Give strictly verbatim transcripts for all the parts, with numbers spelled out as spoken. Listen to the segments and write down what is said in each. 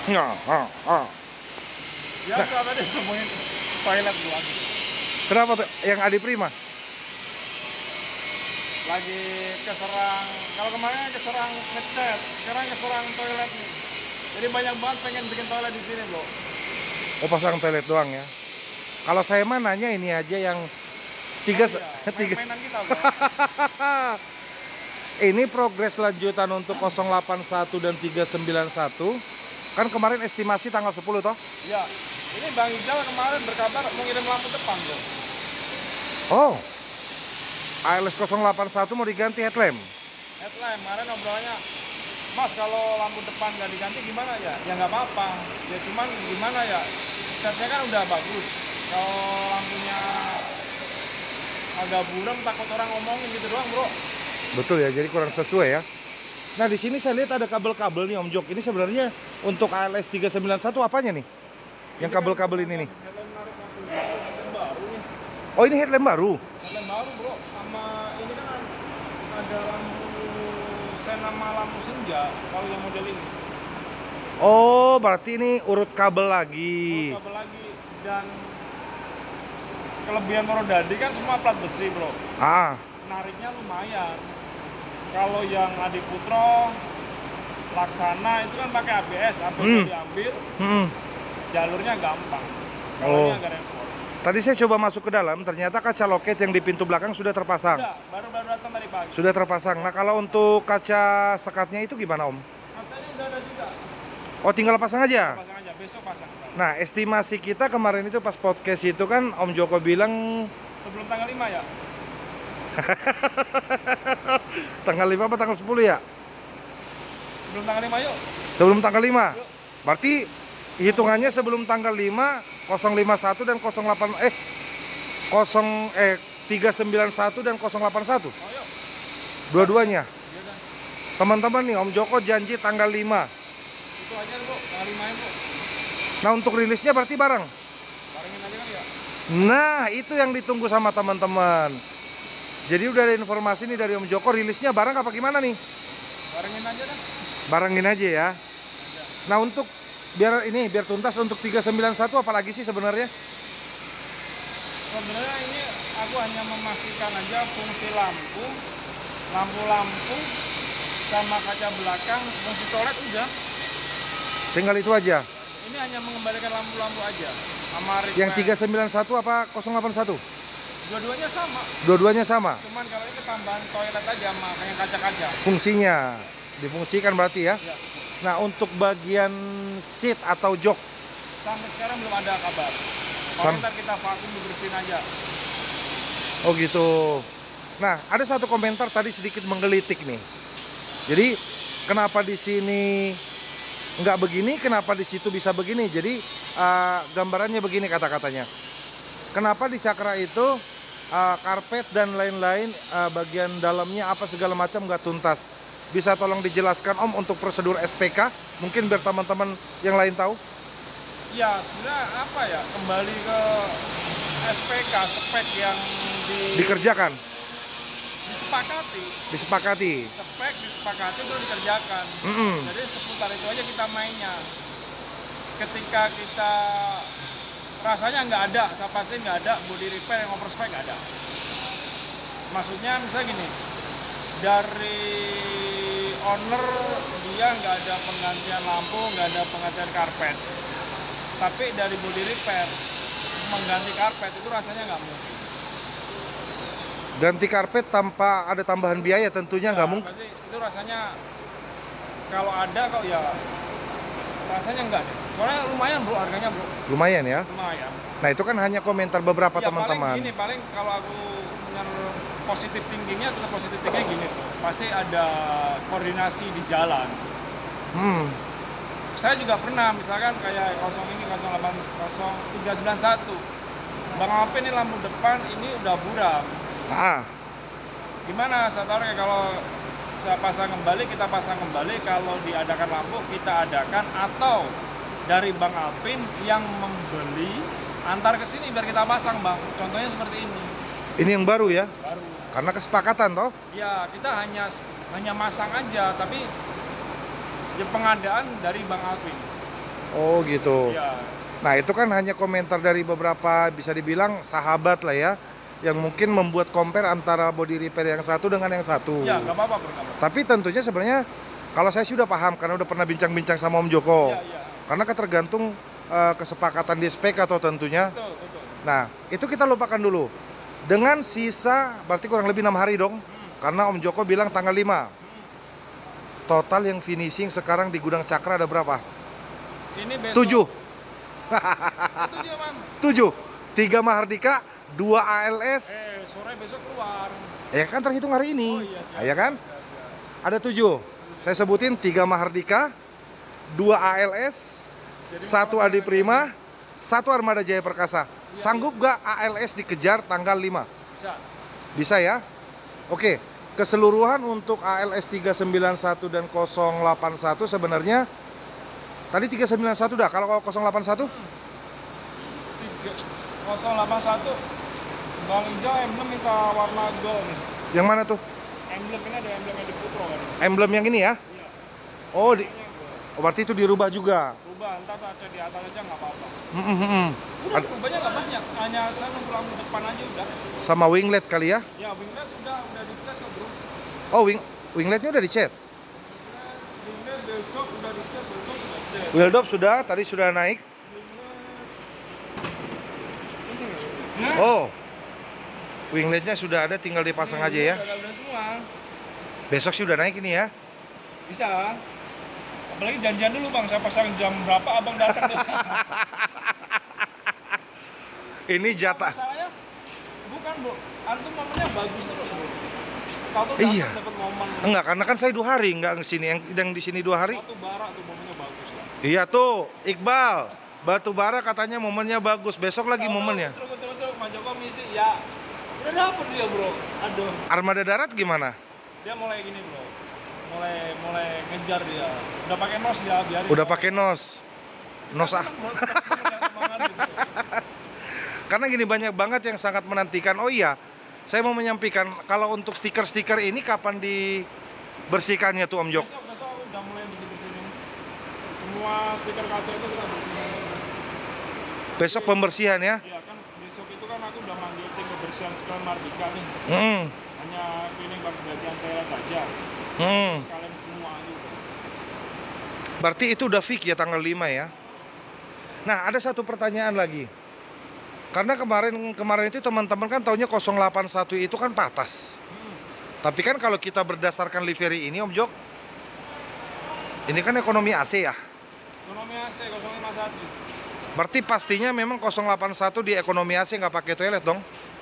Nah, ah, ah. Biasa nah. Tadi nemuin toilet doang. Kenapa tuh? Yang Adi Prima? Lagi keserang, kalau kemarin keserang ngecat, sekarang keserang toilet nih. Jadi banyak banget pengen bikin toilet di sini, bro. Oh, pasang toilet doang ya? Kalau saya mah nanya ini aja yang tiga, oh, iya. tiga. Mainan kita, bro. Ini progres lanjutan untuk nol delapan satu dan tiga sembilan satu. Kan kemarin estimasi tanggal sepuluh toh? Iya. Ini Bang Ijal kemarin berkabar mau ngirim lampu depan, bro. Oh. A L S nol delapan satu mau diganti headlamp. Headlamp, kemarin obrolannya, Mas kalau lampu depan nggak diganti gimana ya? Ya nggak apa-apa. Ya cuman gimana ya? Catnya kan udah bagus. Kalau lampunya agak buram takut orang ngomongin gitu doang, bro. Betul ya, jadi kurang sesuai ya. Nah di sini saya lihat ada kabel-kabel nih Om Jok. Ini sebenarnya untuk A L S tiga sembilan satu apanya nih? Yang kabel-kabel ini nih. Oh ini headlamp baru? Headlamp baru, bro. Sama ini kan ada lampu senama lampu senja kalau yang model ini. Oh berarti ini urut kabel lagi. Urut kabel lagi. Dan kelebihan Morodadi kan semua plat besi, bro. Ah. Nariknya lumayan. Kalau yang Adi Putro, Laksana itu kan pakai A B S, A B S hmm. diambil, hmm. jalurnya gampang. Kalau oh. agak repot. Tadi saya coba masuk ke dalam, ternyata kaca loket yang di pintu belakang sudah terpasang. Sudah, baru-baru datang tadi pagi. Sudah terpasang. Nah kalau untuk kaca sekatnya itu gimana Om? Kacanya udah ada juga. Oh tinggal pasang aja? Pasang aja, besok pasang. Nah estimasi kita kemarin itu pas podcast itu kan Om Joko bilang sebelum tanggal lima ya? Tanggal lima apa tanggal sepuluh ya? Sebelum tanggal lima yuk. Sebelum tanggal lima? Yuk. Berarti hitungannya sebelum tanggal lima, nol lima satu dan nol delapan eh nol eh tiga sembilan satu dan nol delapan satu. Oh, yuk. Dua-duanya. Teman-teman nih Om Joko janji tanggal lima. Itu aja, Bro. Tanggal lima ya, Bro. Nah, untuk rilisnya berarti bareng. Barengin aja kan ya? Nah, itu yang ditunggu sama teman-teman. Jadi udah ada informasi nih dari Om Joko, rilisnya bareng apa gimana nih? Barengin aja kan? Barengin aja ya. Aja. Nah untuk biar ini biar tuntas untuk tiga sembilan satu apalagi sih sebenarnya? Sebenarnya ini aku hanya memastikan aja fungsi lampu, lampu-lampu sama kaca belakang, fungsi toilet udah. Tinggal itu aja. Ini hanya mengembalikan lampu-lampu aja. Sama yang tiga sembilan satu apa nol delapan satu? Dua-duanya sama. Dua-duanya sama. Cuman kalau ini tambahan toilet aja sama kayak kaca-kaca. Fungsinya difungsikan berarti ya. Ya. Nah, untuk bagian seat atau jok sampai sekarang belum ada kabar. Paling ntar kita vakum dibersihin aja. Oh gitu. Nah, ada satu komentar tadi sedikit menggelitik nih. Jadi, kenapa di sini nggak begini, kenapa di situ bisa begini? Jadi, uh, gambarannya begini kata-katanya. Kenapa di Cakra itu Uh, karpet dan lain-lain uh, bagian dalamnya apa segala macam nggak tuntas? Bisa tolong dijelaskan Om untuk prosedur S P K? Mungkin biar teman-teman yang lain tahu. Ya sebenarnya apa ya, kembali ke S P K, spek yang di... dikerjakan. Disepakati. Disepakati. Spek disepakati itu dikerjakan. Mm -hmm. Jadi seputar itu aja kita mainnya. Ketika kita rasanya nggak ada, saya pasti nggak ada body repair yang overspec nggak ada. Maksudnya misalnya gini, dari owner dia nggak ada penggantian lampu, nggak ada penggantian karpet. Tapi dari body repair mengganti karpet itu rasanya nggak mungkin. Ganti karpet tanpa ada tambahan biaya tentunya nggak ya, mungkin. Itu rasanya kalau ada kok ya rasanya enggak deh. Soalnya lumayan bro harganya bro. Lumayan ya? Lumayan. Nah itu kan hanya komentar beberapa teman-teman. Ya, paling gini, paling kalau aku benar positif tingginya tetap positif tingginya gini tuh. Pasti ada koordinasi di jalan. Hmm. Saya juga pernah misalkan kayak kosong ini nol delapan nol tiga sembilan satu. Bang Alvin ini lampu depan ini udah buram. Ah. Gimana saya taruh kayak kalau saya pasang kembali, kita pasang kembali, kalau diadakan lampu kita adakan, atau dari Bang Alvin yang membeli antar ke sini biar kita pasang Bang. Contohnya seperti ini. Ini yang baru ya? Baru. Karena kesepakatan toh? Ya, kita hanya hanya masang aja, tapi ya pengadaan dari Bang Alvin. Oh gitu. Iya. Nah itu kan hanya komentar dari beberapa bisa dibilang sahabat lah ya, yang mungkin membuat compare antara body repair yang satu dengan yang satu. Ya, nggak apa-apa bro. Nggak apa-apa. Tapi tentunya sebenarnya kalau saya sudah paham karena udah pernah bincang-bincang sama Om Joko. Iya, iya. Karena kan tergantung eh, kesepakatan di spek atau tentunya. Betul, betul. Nah itu kita lupakan dulu. Dengan sisa berarti kurang lebih enam hari dong. Karena Om Joko bilang tanggal lima. Total yang finishing sekarang di gudang Cakra ada berapa? Ini besok. Tujuh. Itu dia man. Tujuh. Tiga Mahardika, dua A L S. Eh, sore besok keluar. Ya kan terhitung hari ini. Oh iya, siap, Ah, ya kan? siap, siap. Ada tujuh. Saya sebutin tiga Mahardika, dua A L S, Jadi satu Adi Prima, satu Armada Jaya Perkasa. Iya, Sanggup gak A L S dikejar tanggal lima? Bisa. Bisa ya? Oke. Keseluruhan untuk A L S tiga sembilan satu dan nol delapan satu sebenarnya tadi tiga sembilan satu dah. Kalau nol delapan satu? Tiga, nol delapan satu. Bang hijau emblem minta warna gold nih. Yang mana tuh? Emblem ini ada emblem yang di Putro kan. Emblem yang ini ya? Iya. Oh, di, Warnanya gold. oh berarti itu dirubah juga. Rubah, ntar kaca di atas aja nggak apa-apa. Mm, mm, mm. Udah, Ad- rubahnya nggak banyak. Hanya saya nunggu lampu depan aja udah. Sama winglet kali ya? Ya, winglet udah udah dicat kok bro. Oh, wing, wingletnya udah dicet. Winglet besok udah dicat, besok udah cat. Wheel dop sudah, tadi sudah naik. Nah, Oh, wingletnya sudah ada, tinggal dipasang aja ya. udah, udah semua. Besok sih udah naik ini ya. Bisa. Apalagi janjian dulu bang, saya pasang jam berapa abang datang. Ini jatah. Masalahnya bukan bro, antum momennya bagus terus bro. Tahu tuh Iya. datang dapat momen. Enggak, karena kan saya dua hari, enggak ke sini. Yang yang di sini dua hari. Batu bara tuh momennya bagus lah. Iya tuh, Iqbal. Batu bara katanya momennya bagus. Besok lagi Tahu-tahu momennya. Terus terus terus Mas Joko misi ya. Udah dapet dia bro. Aduh, Armada darat gimana? dia mulai gini bro. Mulai mulai ngejar dia. Udah pakai nos dia biarin. Udah pakai nos. Nos ah. Seneng, bro. Lihat semangat gitu. Karena gini banyak banget yang sangat menantikan. Oh iya, saya mau menyampaikan kalau untuk stiker-stiker ini kapan dibersihkannya tuh Om Jok? Besok besok udah mulai bersih-bersihin. Semua stiker kaca itu kita bersihin. Besok pembersihan ya? Iya kan besok itu kan aku udah manggil tim kebersihan sekalian Mardika nih. Hmm, Hanya cleaning bagian toilet aja. hmm. Sekalian semua gitu. Berarti itu udah fix ya tanggal lima ya? Nah, ada satu pertanyaan lagi. Karena kemarin kemarin itu teman-teman kan taunya nol delapan satu itu kan patas. Hmm. Tapi kan kalau kita berdasarkan livery ini Om Jok, ini kan ekonomi A C ya. Ekonomi A C nol lima satu. Berarti pastinya memang nol delapan satu di ekonomi A C nggak pakai toilet dong.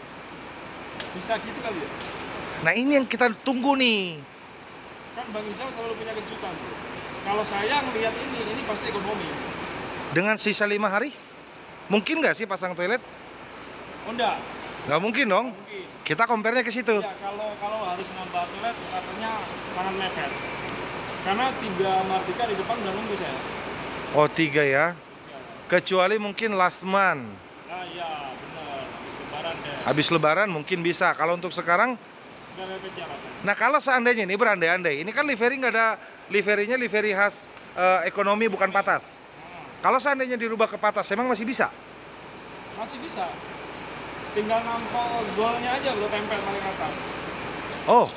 Bisa gitu kali ya? Nah ini yang kita tunggu nih. Kan Bang Ijal selalu punya kejutan bro. Kalau saya ngelihat ini, ini pasti ekonomi. Dengan sisa lima hari, mungkin nggak sih pasang toilet? Oh enggak, Nggak mungkin dong. mungkin. Kita compare-nya ke situ. Ya kalau kalau harus nambah toilet katanya kanan mepet. Karena tiga Mardika di depan udah nunggu saya. Oh tiga ya. Ya. Kecuali mungkin last month. Nah iya benar, habis lebaran deh. Habis lebaran mungkin bisa. Kalau untuk sekarang, Udah mepet jalan. nah kalau seandainya ini berandai-andai, ini kan livery nggak ada liverynya livery khas eh, ekonomi bukan patas. Nah, Kalau seandainya dirubah ke patas, emang masih bisa? masih bisa. Tinggal nampol golnya aja lo tempel paling atas. Oh,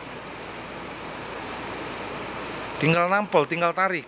tinggal nampol, tinggal tarik.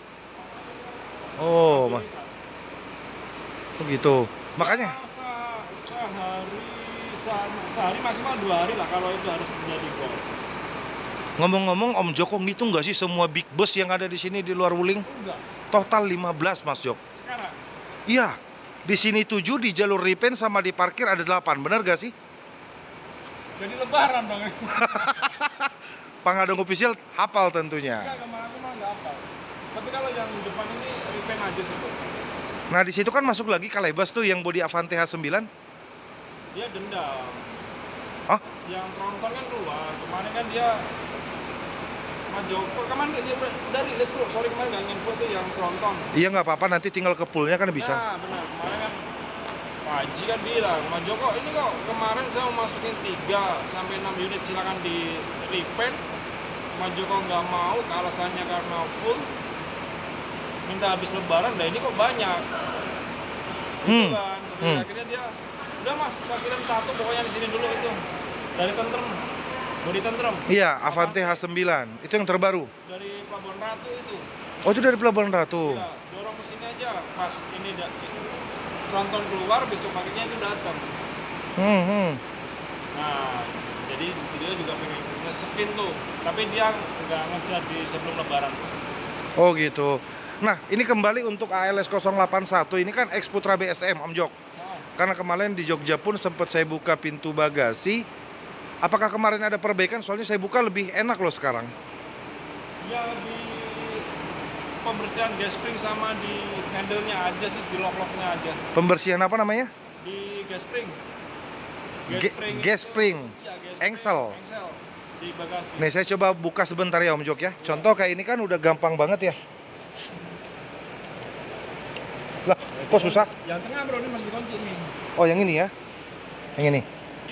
Oh, Masih ma- bisa. begitu. Makanya, Ya, se- sehari se- sehari maksimal dua hari lah kalau itu harus menjadi gol. ngomong-ngomong, Om Joko ngitung nggak sih semua big bus yang ada di sini di luar Wuling? Enggak. Total lima belas, Mas Jok. Sekarang Iya, di sini tujuh, di jalur repaint sama di parkir ada delapan, bener gak sih? jadi lebaran dong. Pangadong official hafal tentunya. Enggak, kemarin aku mah enggak apa. Tapi kalau yang depan ini repaint aja sih, Bro. Nah di situ kan masuk lagi Kalebas tuh yang body Avante H sembilan. Dia dendam. Hah? Yang tronton kan keluar. Kemarin kan dia Mas Joko kemarin dia udah, udah rilis bro. Sorry kemarin nggak info tuh yang tronton. Iya nggak apa-apa, nanti tinggal ke poolnya kan bisa. Nah benar. Kemarin kan Pak Haji kan bilang, Mas Joko ini kok kemarin saya mau masukin tiga sampai enam unit silakan di repaint. Mas Joko nggak mau, alasannya karena full. minta habis lebaran, nah ini kok banyak. Hmm. Gitu kan. Terus Hmm. akhirnya dia, udah mah, saya kirim satu pokoknya di sini dulu itu. Dari Tentrem. Bodi Tentrem. Iya, Avante H sembilan. Itu yang terbaru. Dari Pelabuhan Ratu itu. Oh, itu dari Pelabuhan Ratu. Iya, dorong ke sini aja. Pas ini da- tronton keluar, besok paginya itu datang. Hmm, hmm. Nah, jadi dia juga pengen nge-spin tuh. Tapi dia nggak ngejar di sebelum lebaran. Oh gitu. Nah, ini kembali untuk A L S nol delapan satu. Ini kan X Putra B S M, Om Jok. Oh. Karena kemarin di Jogja pun sempat saya buka pintu bagasi. Apakah kemarin ada perbaikan? Soalnya saya buka lebih enak loh sekarang. Ya di pembersihan gas spring sama di handle-nya aja sih, di lock-locknya aja. Pembersihan apa namanya? Di gas spring. Ge- spring gas itu- spring. iya, gas Engsel. spring, engsel di bagasi. Nih saya coba buka sebentar ya Om Jok ya. Contoh kayak ini kan udah gampang banget ya. Lah, kok susah? Yang tengah bro, ini masih dikunci nih. Oh yang ini ya. Yang ini.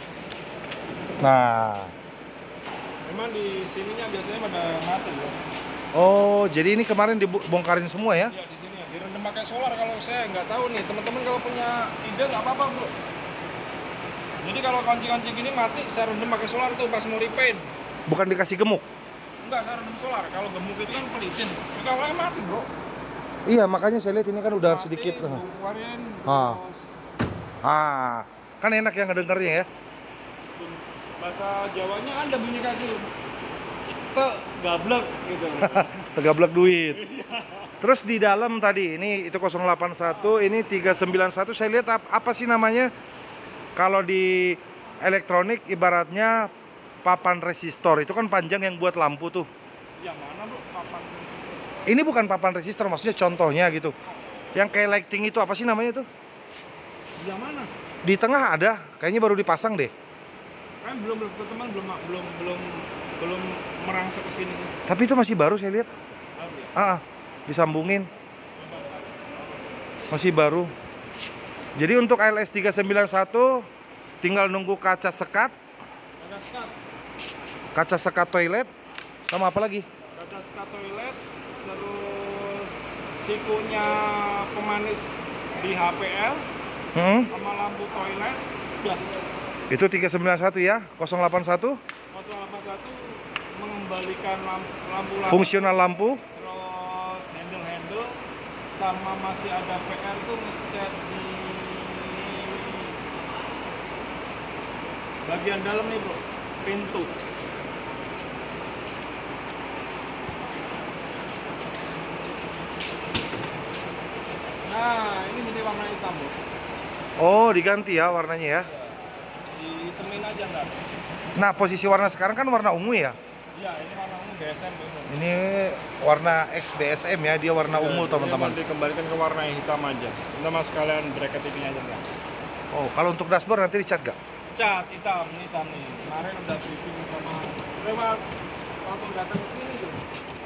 Nah. Memang di sininya biasanya pada mati ya. Oh, jadi ini kemarin dibongkarin semua ya? Iya di sini ya. Direndam pakai solar kalau saya nggak tahu nih. Teman-teman kalau punya ide nggak apa-apa bro. Jadi kalau kunci-kunci gini mati, saya rendam pakai solar tuh pas mau repaint. Bukan dikasih gemuk? Enggak, saya rendam solar. Kalau gemuk itu kan pelicin. Tapi awalnya mati bro. Iya, makanya saya lihat ini kan udah Mati, sedikit. keluarin, Ah. terus Ah, kan enak yang ngedengarnya ya. bahasa Jawanya ada bunyi kasur. Te gablek gitu. Tegablek duit. Terus di dalam tadi ini itu nol delapan satu, ini tiga sembilan satu. Saya lihat ap- apa sih namanya? Kalau di elektronik ibaratnya papan resistor. Itu kan panjang yang buat lampu tuh. Yang mana bro? Papan. Ini bukan papan resistor, maksudnya contohnya gitu. Yang kayak lighting itu apa sih namanya tuh? Yang mana? Di tengah ada, kayaknya baru dipasang deh. Kan belum belum teman belum belum belum belum merangsek ke sini. Tapi itu masih baru saya lihat. Tahu ya? Ah, ah, disambungin. Masih baru. Jadi untuk A L S tiga sembilan satu tinggal nunggu kaca sekat, Ada sekat, kaca sekat toilet, sama apa lagi? kaca sekat toilet, terus sikunya pemanis di H P L Hmm? sama lampu toilet. Ya, Itu tiga sembilan satu ya, nol delapan satu. nol delapan satu mengembalikan lampu lampu Fungsional lampu. terus handle-handle sama masih ada P R tuh ngecat di bagian dalam nih bro, pintu. Nah ini jadi warna hitam bro. Oh, diganti ya warnanya ya. Ditemin aja nggak? Nah, posisi warna sekarang kan warna ungu ya. Iya ini warna ungu B S M ungu. Ini warna X B S M ya, dia warna ungu Iya, teman-teman. ini mau dikembalikan ke warna yang hitam aja. Kita mas sekalian bracket ini aja nggak? Oh, kalau untuk dashboard nanti dicat gak? Cat hitam, ini hitam nih. Kemarin udah briefing sama lewat waktu datang ke sini tuh.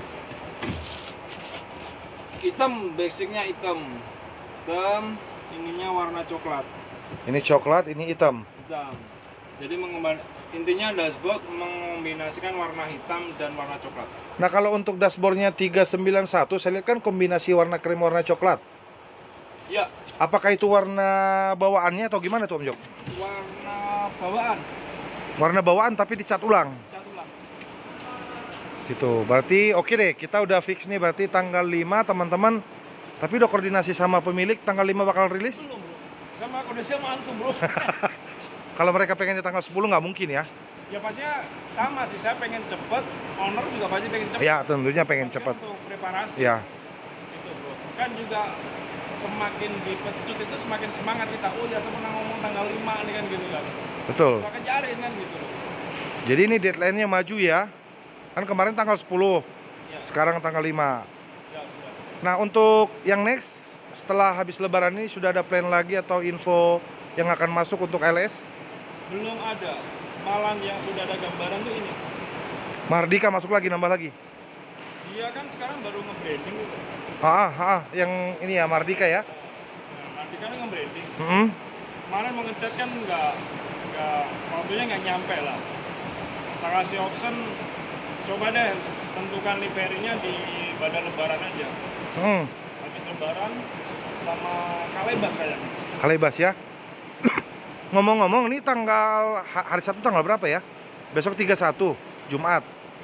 Hitam, basicnya hitam. Hitam, ininya warna coklat. Ini coklat, ini hitam. Hitam. Jadi mengembal intinya dashboard mengombinasikan warna hitam dan warna coklat. Nah, kalau untuk dashboardnya tiga sembilan satu, saya lihat kan kombinasi warna krim warna coklat. Ya, Apakah itu warna bawaannya atau gimana tuh Om Jok? warna bawaan. Warna bawaan tapi dicat ulang. Cat ulang. Gitu. Berarti oke deh, kita udah fix nih berarti tanggal lima teman-teman. Tapi udah koordinasi sama pemilik tanggal lima bakal rilis. Belum bro. Sama kondisi sama antum bro. Kalau mereka pengennya tanggal sepuluh nggak mungkin ya. Ya pastinya sama sih, saya pengen cepet, owner juga pasti pengen cepet. Ya, tentunya pengen Maksudnya cepat. untuk preparasi Ya. gitu bro. Kan juga semakin dipecut itu semakin semangat kita. Oh ya temen ngomong tanggal lima nih kan gitu kan. Betul. Kita kejarin kan gitu loh. Jadi ini deadline-nya maju ya. Kan kemarin tanggal sepuluh. Ya, Sekarang tanggal lima. ya, ya. Nah, untuk yang next setelah habis lebaran ini sudah ada plan lagi atau info yang akan masuk untuk L S? Belum ada. Malah yang sudah ada gambaran tuh ini. Mardika masuk lagi, nambah lagi. Dia kan sekarang baru nge-branding gitu. Ah, ah, ah, yang ini ya Mardika ya. Nah, nanti kan nge-branding. Mm-hmm. Kemarin mau ngecat kan nggak, nggak, waktunya nggak nyampe lah. Kita kasih option, coba deh tentukan liverynya di badan lebaran aja. Hmm. Jimbaran sama Kalebas kayaknya. Kalebas ya. Ngomong-ngomong, ini tanggal hari Sabtu tanggal berapa ya? Besok tiga puluh satu, Jumat.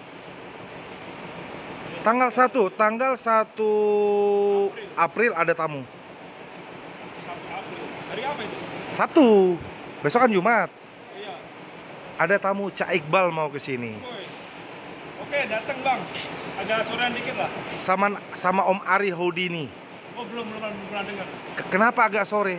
Tanggal satu, tanggal satu April ada tamu. satu April. Hari apa itu? Sabtu. Besok kan Jumat. Iya. Ada tamu Cak Iqbal mau ke sini. Woi. Oke, datang Bang. Agak sorean dikit lah. Sama sama Om Ari Houdini. Oh, belum belum belum pernah dengar. Ke- Kenapa agak sore?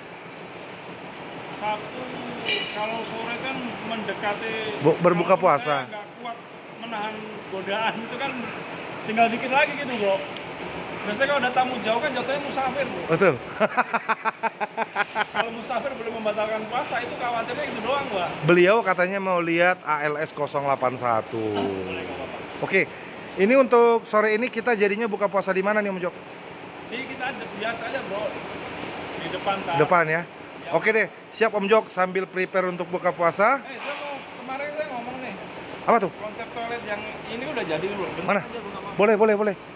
Sabtu kalau sore kan mendekati Bu- berbuka kalau puasa. saya nggak kuat menahan godaan itu kan tinggal dikit lagi gitu bro. Biasanya kalau ada tamu jauh kan jatuhnya musafir bro. Betul. Kalau musafir boleh membatalkan puasa itu khawatirnya itu doang gua. Beliau katanya mau lihat A L S nol delapan satu. Boleh nggak apa-apa. Oke. Ini untuk sore ini kita jadinya buka puasa di mana nih Om Jok? Jadi kita ada- biasa aja bro di depan tak. Depan ya. Oke deh, siap Om Jok sambil prepare untuk buka puasa. Eh saya mau kemarin saya ngomong nih Apa tuh? konsep toilet yang ini udah jadi bro. Bentar Mana? aja, bro, nggak apa-apa. Boleh, boleh, boleh.